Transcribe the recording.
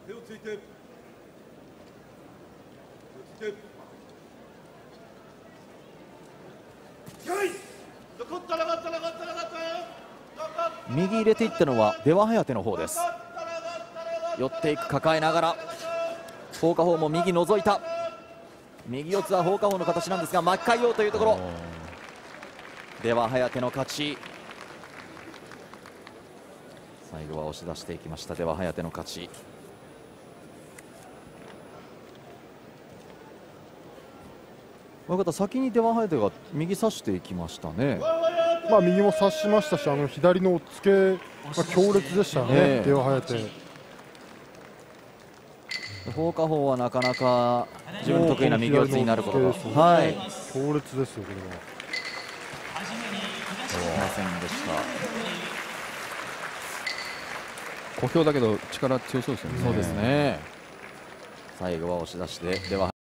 手をついて。手をついて。 右入れていったのは出羽颯の方です。寄っていく、抱えながら放課方も右覗いた。右四つは放課方の形なんですが巻き替えようというところ。出羽颯の勝ち。最後は押し出していきました。出羽颯の勝ち。親方、先に出羽颯が右差していきましたね。 右も差しましたし、左の押っつけが強烈でしたね、出羽颯。 放課方はなかなか自分の得意な右四つになることが、 強烈ですよ、これは。 ませんでした。 小兵だけど力強そうですよね。 そうですね。最後は押し出しで出羽